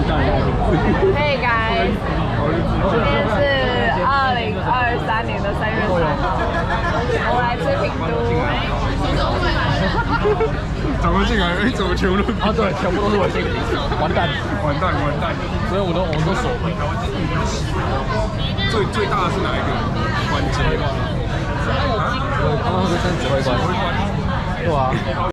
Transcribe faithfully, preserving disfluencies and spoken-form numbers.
Hey guys， 今天是二零二三年的三月三号，我来自品都。 怎么进来？哎，怎么全部都？ 啊，对，全部都是微信，完蛋， 完蛋，完蛋！ 所以我都我们都锁。 最最大的是哪一个关节？ 啊，他们会跟指挥官。对啊。